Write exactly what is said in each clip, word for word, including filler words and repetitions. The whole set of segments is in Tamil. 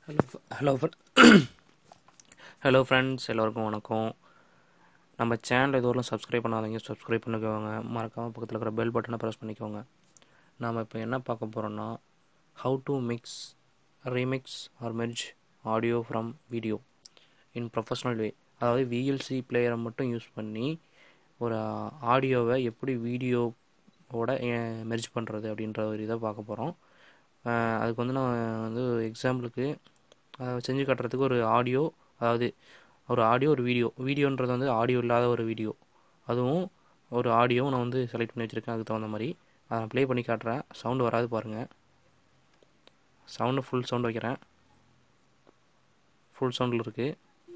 ஹலோ ஹலோ ஹலோ ஃப்ரெண்ட்ஸ், எல்லோருக்கும் வணக்கம். நம்ம சேனல் இதுவரையும் சப்ஸ்கிரைப் பண்ணாதீங்க, சப்ஸ்கிரைப் பண்ணிக்கோங்க. மறக்காமல் பக்கத்தில் இருக்கிற பெல் பட்டனை ப்ரெஸ் பண்ணிக்கோங்க. நாம் இப்போ என்ன பார்க்க போகிறோன்னா, how to mix remix or merge audio from video in professional way. அதாவது விஎல்சி பிளேயரை மட்டும் யூஸ் பண்ணி ஒரு ஆடியோவை எப்படி வீடியோவோட மெர்ஜ் பண்ணுறது அப்படின்ற ஒரு இதை பார்க்க போகிறோம். அதுக்கு வந்து நான் வந்து எக்ஸாம்பிளுக்கு செஞ்சு காட்டுறதுக்கு ஒரு ஆடியோ, அதாவது ஒரு ஆடியோ ஒரு வீடியோ வீடியோன்றது வந்து ஆடியோ இல்லாத ஒரு வீடியோ, அதுவும் ஒரு ஆடியோ நான் வந்து செலக்ட் பண்ணி வச்சுருக்கேன். அதுக்கு தகுந்த மாதிரி அதை ப்ளே பண்ணி காட்டுறேன். சவுண்டு வராது பாருங்கள். சவுண்டு ஃபுல் சவுண்டு வைக்கிறேன். ஃபுல் சவுண்டில் இருக்குது.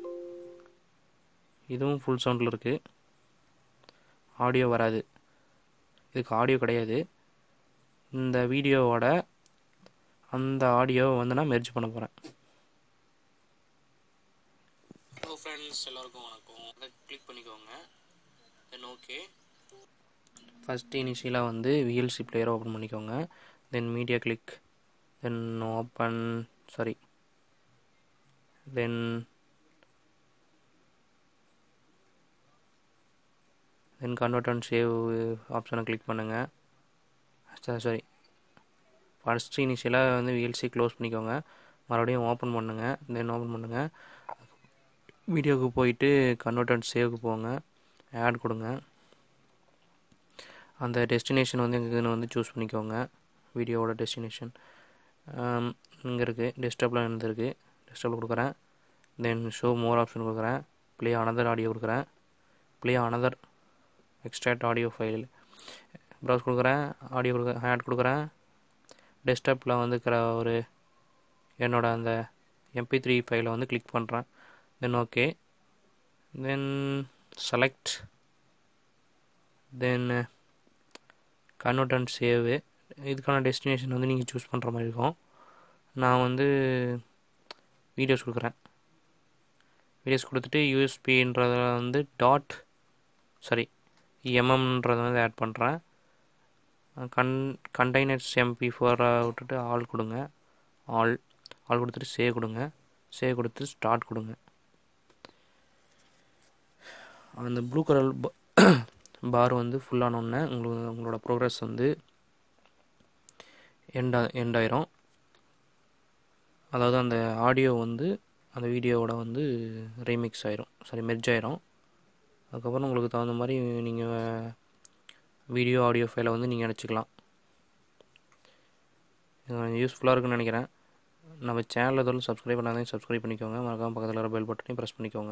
இதுவும் ஃபுல் சவுண்டில் இருக்குது. ஆடியோ வராது. இதுக்கு ஆடியோ கிடையாது. இந்த வீடியோவோட அந்த ஆடியோவை வந்து நான் மெர்ஜ் பண்ண போகிறேன். ஹலோ ஃப்ரெண்ட்ஸ், எல்லோருக்கும் வணக்கம். அதை கிளிக் பண்ணிக்கோங்க. Then okay. ஃபஸ்ட்டு இனிஷியலாக வந்து விஎல்சி பிளேயரை ஓப்பன் பண்ணிக்கோங்க. Then media click, then open sorry then then convert and save ஆப்ஷனை கிளிக் பண்ணுங்கள். சாரி ஃபஸ்ட்டு இனிஷியலாக வந்து விஎல்சி க்ளோஸ் பண்ணிக்கோங்க. மறுபடியும் ஓப்பன் பண்ணுங்கள். தென் ஓப்பன் பண்ணுங்கள். வீடியோவுக்கு போயிட்டு கன்வெர்ட் அண்ட் சேவுக்கு போங்க. ஆட் கொடுங்க. அந்த டெஸ்டினேஷன் வந்து எங்கேன்னு வந்து சூஸ் பண்ணிக்கோங்க. வீடியோவோட டெஸ்டினேஷன் இங்கே இருக்குது. டெஸ்க்டாப்பில் இருந்துருக்கு. டெஸ்க்டாப்பில் கொடுக்குறேன். தென் ஷோ மோர் ஆப்ஷன் கொடுக்குறேன். ப்ளே அனதர் ஆடியோ கொடுக்குறேன். Play another extract audio file browse கொடுக்குறேன். ஆடியோ கொடுக்குறேன். ஆட் கொடுக்குறேன். டெஸ்க்டாப்பில் வந்து இருக்கிற ஒரு என்னோடய அந்த எம்பி த்ரீ ஃபைலை வந்து கிளிக் பண்ணுறேன். Then okay. Then select, then convert and save. இதுக்கான டெஸ்டினேஷன் வந்து நீங்கள் சூஸ் பண்ணுற மாதிரி இருக்கும். நான் வந்து வீடியோஸ் கொடுக்குறேன். வீடியோஸ் கொடுத்துட்டு யூஎஸ்பின்றத வந்து டாட் சாரி எம்எம்ன்றதை வந்து ஆட் பண்ணுறேன். கன் கண்டெய்னர்ஸ் எம்பி ஃபோரை விட்டுட்டு ஆல் கொடுங்க. ஆல் ஆல் கொடுத்துட்டு சேவ் கொடுங்க. சேவ் கொடுத்து ஸ்டார்ட் கொடுங்க. அந்த ப்ளூ கலர் பார் வந்து ஃபுல்லானோடனே உங்களுக்கு உங்களோட ப்ரோக்ரஸ் வந்து எண்டா எண்ட் ஆயிரும். அதாவது அந்த ஆடியோ வந்து அந்த வீடியோவோட வந்து ரீமிக்ஸ் ஆயிரும், சாரி மெர்ஜ் ஆயிரும். அதுக்கப்புறம் உங்களுக்கு தகுந்த மாதிரி நீங்கள் வீடியோ ஆடியோ ஃபைலை வந்து நீங்கள் அனுப்பிச்சிக்கலாம். இது யூஸ்ஃபுல்லாக இருக்குன்னு நினைக்கிறேன். நம்ம சேனலில் எதுவும் சப்ஸ்கிரைப் பண்ணாதே சப்ஸ்கிரைப் பண்ணிக்கோங்க. மறக்காமல் பக்கத்தில் இருக்கிற பெல் பட்டனையும் ப்ரெஸ் பண்ணிக்கோங்க.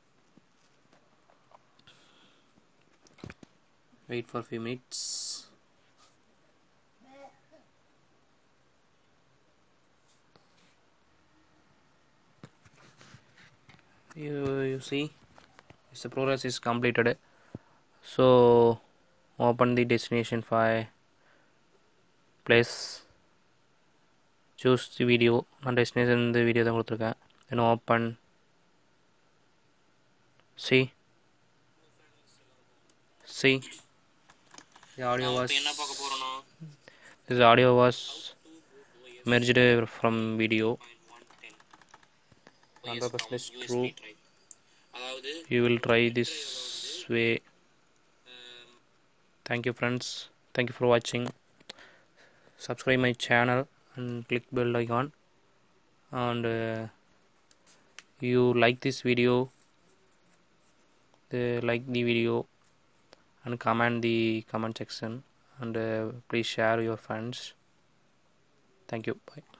Wait for few minutes. You, you see, the progress is completed. So open the destination file, place, choose the video. நான் destination இந்த வீடியோ தான் கொடுத்துருக்கேன். then open, see see the audio was this audio was merged from video. one hundred percent is true. You will try this way. Thank you friends. Thank you for watching. Subscribe my channel and click bell icon. And uh, you like this video, uh, like the video and comment the comment section, and uh, please share your friends. Thank you. Bye.